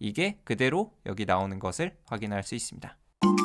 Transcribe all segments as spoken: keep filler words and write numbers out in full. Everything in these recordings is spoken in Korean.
이게 그대로 여기 나오는 것을 확인할 수 있습니다.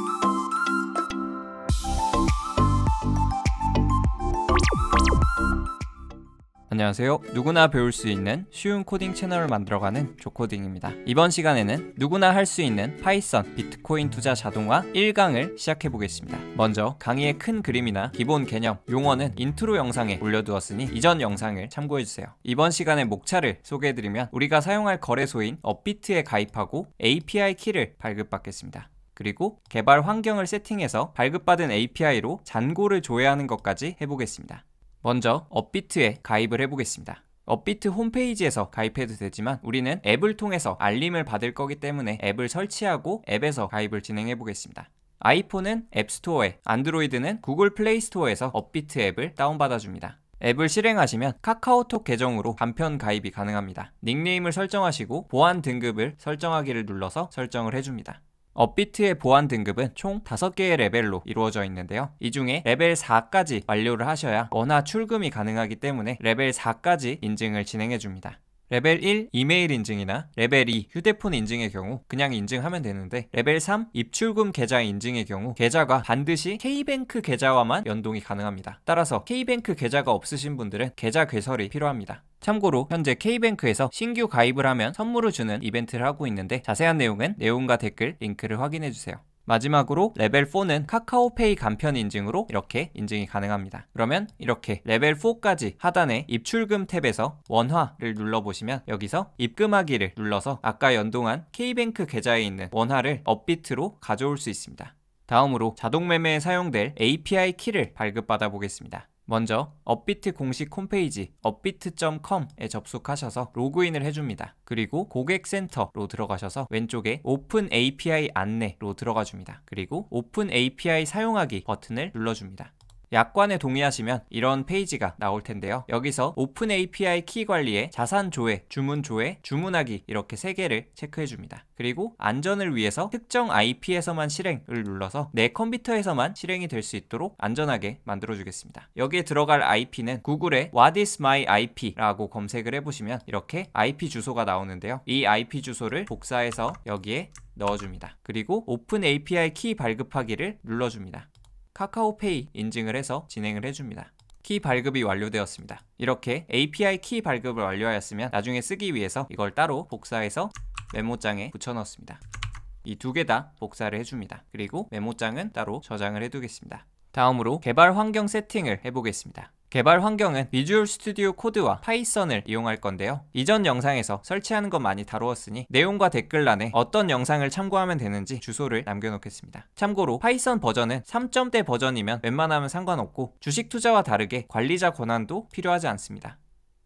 안녕하세요. 누구나 배울 수 있는 쉬운 코딩 채널을 만들어가는 조코딩입니다. 이번 시간에는 누구나 할 수 있는 파이썬 비트코인 투자 자동화 일 강을 시작해 보겠습니다. 먼저 강의의 큰 그림이나 기본 개념, 용어는 인트로 영상에 올려두었으니 이전 영상을 참고해주세요. 이번 시간의 목차를 소개해드리면 우리가 사용할 거래소인 업비트에 가입하고 에이피아이 키를 발급받겠습니다. 그리고 개발 환경을 세팅해서 발급받은 에이피아이로 잔고를 조회하는 것까지 해보겠습니다. 먼저 업비트에 가입을 해보겠습니다. 업비트 홈페이지에서 가입해도 되지만 우리는 앱을 통해서 알림을 받을 거기 때문에 앱을 설치하고 앱에서 가입을 진행해 보겠습니다. 아이폰은 앱스토어에, 안드로이드는 구글 플레이스토어에서 업비트 앱을 다운받아 줍니다. 앱을 실행하시면 카카오톡 계정으로 간편 가입이 가능합니다. 닉네임을 설정하시고 보안 등급을 설정하기를 눌러서 설정을 해줍니다. 업비트의 보안 등급은 총 다섯 개의 레벨로 이루어져 있는데요. 이 중에 레벨 사까지 완료를 하셔야 원화 출금이 가능하기 때문에 레벨 사까지 인증을 진행해 줍니다. 레벨 일 이메일 인증이나 레벨 이 휴대폰 인증의 경우 그냥 인증하면 되는데, 레벨 삼 입출금 계좌 인증의 경우 계좌가 반드시 K뱅크 계좌와만 연동이 가능합니다. 따라서 K뱅크 계좌가 없으신 분들은 계좌 개설이 필요합니다. 참고로 현재 K뱅크에서 신규 가입을 하면 선물을 주는 이벤트를 하고 있는데 자세한 내용은 내용과 댓글 링크를 확인해주세요. 마지막으로 레벨 사는 카카오페이 간편 인증으로 이렇게 인증이 가능합니다. 그러면 이렇게 레벨 사까지 하단에 입출금 탭에서 원화를 눌러보시면 여기서 입금하기를 눌러서 아까 연동한 K뱅크 계좌에 있는 원화를 업비트로 가져올 수 있습니다. 다음으로 자동매매에 사용될 에이피아이 키를 발급받아 보겠습니다. 먼저 업비트 공식 홈페이지 업비트 닷 컴에 접속하셔서 로그인을 해줍니다. 그리고 고객센터로 들어가셔서 왼쪽에 오픈 에이피아이 안내로 들어가 줍니다. 그리고 오픈 에이피아이 사용하기 버튼을 눌러줍니다. 약관에 동의하시면 이런 페이지가 나올 텐데요. 여기서 오픈 에이피아이 키 관리에 자산 조회, 주문 조회, 주문하기 이렇게 세 개를 체크해 줍니다. 그리고 안전을 위해서 특정 아이피에서만 실행을 눌러서 내 컴퓨터에서만 실행이 될 수 있도록 안전하게 만들어 주겠습니다. 여기에 들어갈 아이피는 구글에 What is my 아이피? 라고 검색을 해보시면 이렇게 아이피 주소가 나오는데요. 이 아이피 주소를 복사해서 여기에 넣어줍니다. 그리고 오픈 에이피아이 키 발급하기를 눌러줍니다. 카카오페이 인증을 해서 진행을 해줍니다. 키 발급이 완료되었습니다. 이렇게 에이피아이 키 발급을 완료하였으면 나중에 쓰기 위해서 이걸 따로 복사해서 메모장에 붙여 넣습니다. 이 두 개 다 복사를 해줍니다. 그리고 메모장은 따로 저장을 해두겠습니다. 다음으로 개발 환경 세팅을 해보겠습니다. 개발 환경은 비주얼 스튜디오 코드와 파이썬을 이용할 건데요. 이전 영상에서 설치하는 것 많이 다루었으니 내용과 댓글란에 어떤 영상을 참고하면 되는지 주소를 남겨놓겠습니다. 참고로 파이썬 버전은 삼 점대 버전이면 웬만하면 상관없고 주식 투자와 다르게 관리자 권한도 필요하지 않습니다.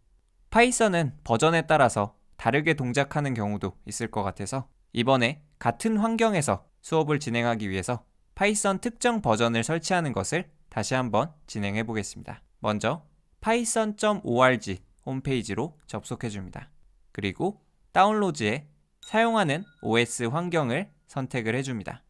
파이썬은 버전에 따라서 다르게 동작하는 경우도 있을 것 같아서 이번에 같은 환경에서 수업을 진행하기 위해서 파이썬 특정 버전을 설치하는 것을 다시 한번 진행해 보겠습니다. 먼저 파이썬 닷 오알지 홈페이지로 접속해 줍니다. 그리고 다운로드에 사용하는 오에스 환경을 선택을 해줍니다.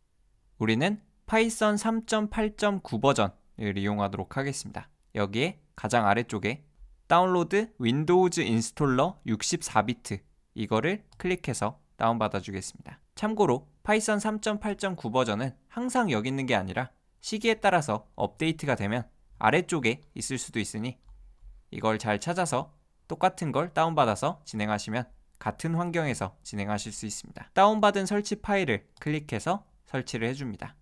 우리는 파이썬 삼 점 팔 점 구 버전을 이용하도록 하겠습니다. 여기에 가장 아래쪽에 다운로드 윈도우즈 인스톨러 육십사 비트 이거를 클릭해서 다운받아 주겠습니다. 참고로 파이썬 삼 점 팔 점 구 버전은 항상 여기 있는 게 아니라 시기에 따라서 업데이트가 되면 아래쪽에 있을 수도 있으니 이걸 잘 찾아서 똑같은 걸 다운받아서 진행하시면 같은 환경에서 진행하실 수 있습니다. 다운받은 설치 파일을 클릭해서 설치를 해줍니다.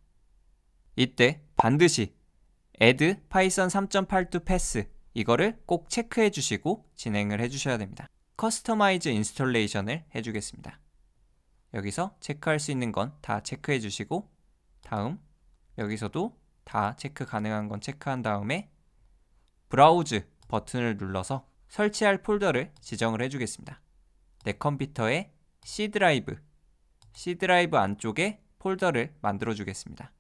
이때 반드시 add python 삼 점 팔 to pass 이거를 꼭 체크해 주시고 진행을 해 주셔야 됩니다. 커스터마이즈 인스톨레이션을 해주겠습니다. 여기서 체크할 수 있는 건 다 체크해 주시고 다음 여기서도 다 체크 가능한 건 체크한 다음에 브라우즈 버튼을 눌러서 설치할 폴더를 지정을 해주겠습니다. 내 컴퓨터에 C 드라이브, C 드라이브 안쪽에 폴더를 만들어 주겠습니다.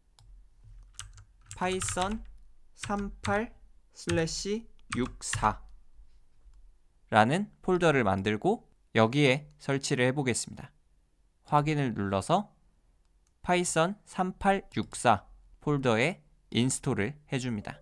파이썬 삼십팔 육십사 라는 폴더를 만들고 여기에 설치를 해보겠습니다. 확인을 눌러서 파이썬 삼십팔 육십사 폴더에 인스톨을 해줍니다.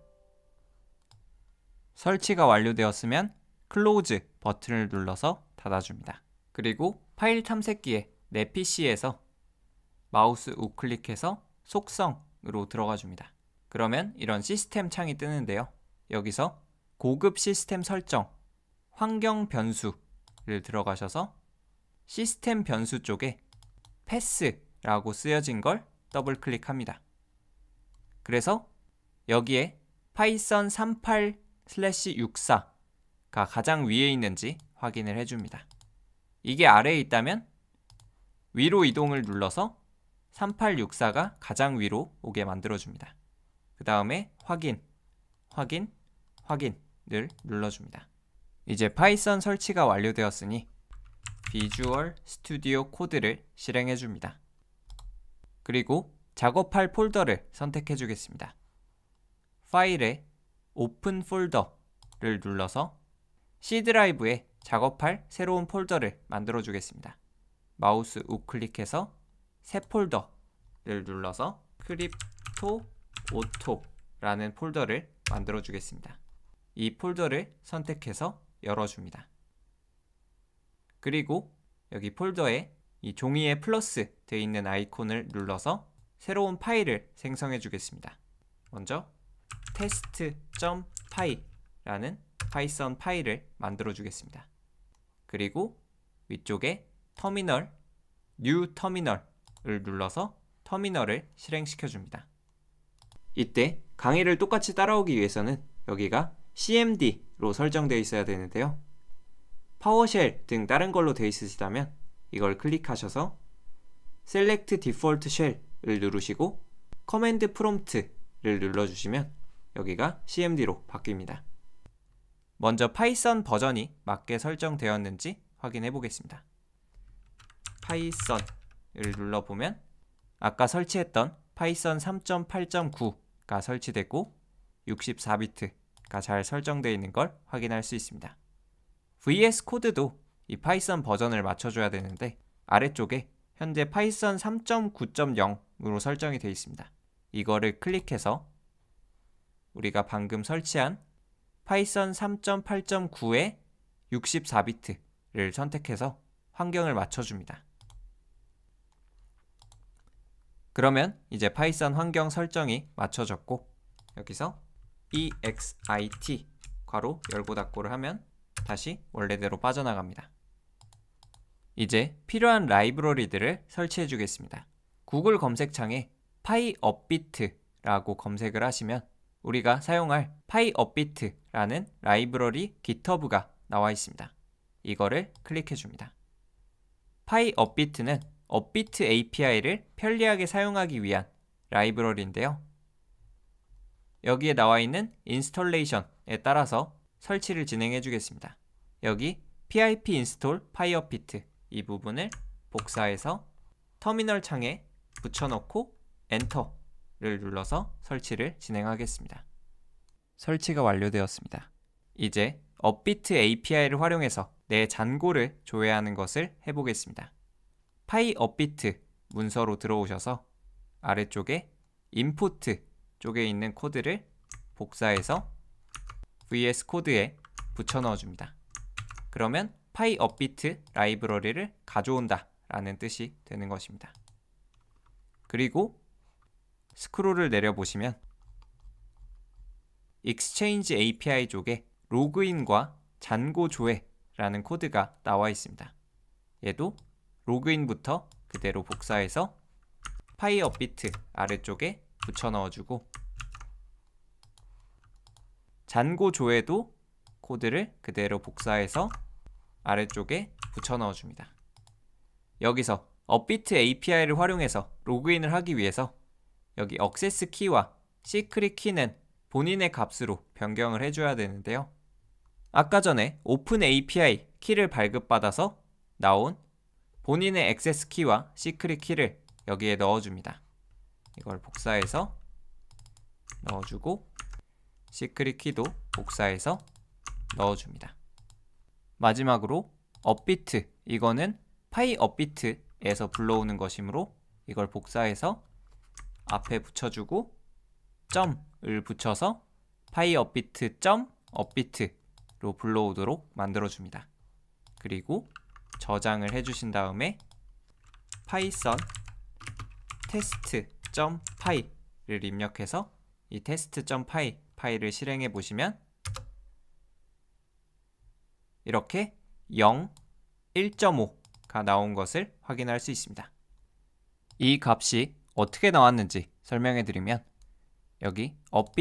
설치가 완료되었으면 클로즈 버튼을 눌러서 닫아줍니다. 그리고 파일 탐색기에 내 피시에서 마우스 우클릭해서 속성으로 들어가 줍니다. 그러면 이런 시스템 창이 뜨는데요. 여기서 고급 시스템 설정, 환경 변수를 들어가셔서 시스템 변수 쪽에 패스라고 쓰여진 걸 더블 클릭합니다. 그래서 여기에 파이썬 삼십팔 육십사가 가장 위에 있는지 확인을 해줍니다. 이게 아래에 있다면 위로 이동을 눌러서 삼십팔 육십사가 가장 위로 오게 만들어줍니다. 그 다음에 확인, 확인, 확인을 눌러줍니다. 이제 파이썬 설치가 완료되었으니 비주얼 스튜디오 코드를 실행해 줍니다. 그리고 작업할 폴더를 선택해 주겠습니다. 파일에 오픈 폴더를 눌러서 C 드라이브에 작업할 새로운 폴더를 만들어 주겠습니다. 마우스 우클릭해서 새 폴더를 눌러서 크립토 오토라는 폴더를 만들어 주겠습니다. 이 폴더를 선택해서 열어줍니다. 그리고 여기 폴더에 이 종이에 플러스 되어 있는 아이콘을 눌러서 새로운 파일을 생성해 주겠습니다. 먼저 test.py라는 파이썬 파일을 만들어 주겠습니다. 그리고 위쪽에 터미널, new 터미널을 눌러서 터미널을 실행시켜 줍니다. 이때 강의를 똑같이 따라오기 위해서는 여기가 씨엠디로 설정되어 있어야 되는데요. 파워쉘 등 다른 걸로 되어 있으시다면 이걸 클릭하셔서 Select Default Shell을 누르시고 Command Prompt를 눌러주시면 여기가 씨엠디로 바뀝니다. 먼저 파이썬 버전이 맞게 설정되었는지 확인해 보겠습니다. 파이썬을 눌러보면 아까 설치했던 파이썬 삼 점 팔 점 구가 설치됐고 육십사 비트가 잘 설정되어 있는 걸 확인할 수 있습니다. 브이에스 코드도 이 파이썬 버전을 맞춰줘야 되는데 아래쪽에 현재 파이썬 삼 점 구 점 영으로 설정이 되어 있습니다. 이거를 클릭해서 우리가 방금 설치한 파이썬 삼 점 팔 점 구의 육십사 비트를 선택해서 환경을 맞춰줍니다. 그러면 이제 파이썬 환경 설정이 맞춰졌고 여기서 exit 괄호 열고 닫고를 하면 다시 원래대로 빠져나갑니다. 이제 필요한 라이브러리들을 설치해 주겠습니다. 구글 검색창에 파이업비트라고 검색을 하시면 우리가 사용할 파이업비트라는 라이브러리 깃허브가 나와 있습니다. 이거를 클릭해 줍니다. 파이업비트는 업비트 에이피아이를 편리하게 사용하기 위한 라이브러리인데요. 여기에 나와 있는 인스톨레이션에 따라서 설치를 진행해 주겠습니다. 여기 pip install 파이업비트 이 부분을 복사해서 터미널 창에 붙여넣고 엔터를 눌러서 설치를 진행하겠습니다. 설치가 완료되었습니다. 이제 업비트 에이피아이를 활용해서 내 잔고를 조회하는 것을 해보겠습니다. 파이업비트 문서로 들어오셔서 아래쪽에 인푸트 쪽에 있는 코드를 복사해서 브이에스 코드에 붙여 넣어줍니다. 그러면 파이업비트 라이브러리를 가져온다 라는 뜻이 되는 것입니다. 그리고 스크롤을 내려보시면 Exchange 에이피아이 쪽에 로그인과 잔고 조회라는 코드가 나와 있습니다. 얘도 로그인부터 그대로 복사해서 파이업비트 아래쪽에 붙여 넣어주고 잔고 조회도 코드를 그대로 복사해서 아래쪽에 붙여 넣어줍니다. 여기서 업비트 에이피아이를 활용해서 로그인을 하기 위해서 여기 액세스 키와 시크릿 키는 본인의 값으로 변경을 해줘야 되는데요. 아까 전에 오픈 에이피아이 키를 발급받아서 나온 본인의 액세스 키와 시크릿 키를 여기에 넣어줍니다. 이걸 복사해서 넣어주고 시크릿 키도 복사해서 넣어줍니다. 마지막으로 업비트, 이거는 파이업비트에서 불러오는 것이므로 이걸 복사해서 앞에 붙여주고 점을 붙여서 파이업비트 점 업비트로 불러오도록 만들어줍니다. 그리고 저장을 해주신 다음에 파이썬 테스트.py를 입력해서 이 테스트.py 파일을 실행해 보시면 이렇게 영, 일 점 오가 나온 것을 확인할 수 있습니다. 이 값이 어떻게 나왔는지 설명해 드리면 여기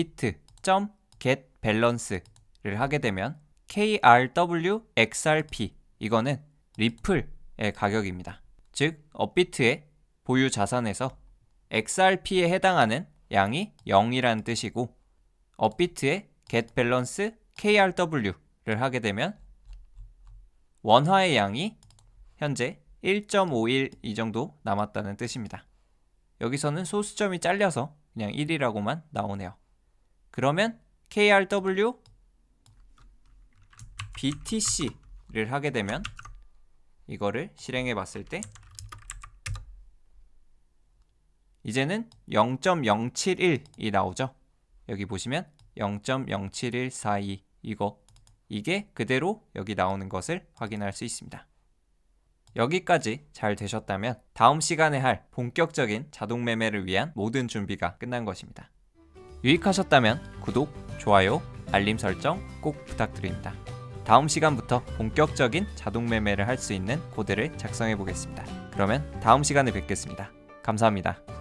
upbit.getBalance를 하게 되면 케이알더블유엑스알피 이거는 리플의 가격입니다. 즉 upbit의 보유 자산에서 엑스알피에 해당하는 양이 영이라는 뜻이고 upbit의 getBalance 케이알더블유를 하게 되면 원화의 양이 현재 일 점 오일 이 정도 남았다는 뜻입니다. 여기서는 소수점이 잘려서 그냥 일이라고만 나오네요. 그러면 케이알더블유 비티씨를 하게 되면 이거를 실행해 봤을 때 이제는 영 점 영칠일이 나오죠. 여기 보시면 영 점 영칠일사이 이거 이게 그대로 여기 나오는 것을 확인할 수 있습니다. 여기까지 잘 되셨다면 다음 시간에 할 본격적인 자동 매매를 위한 모든 준비가 끝난 것입니다. 유익하셨다면 구독, 좋아요, 알림 설정 꼭 부탁드립니다. 다음 시간부터 본격적인 자동 매매를 할 수 있는 코드를 작성해 보겠습니다. 그러면 다음 시간에 뵙겠습니다. 감사합니다.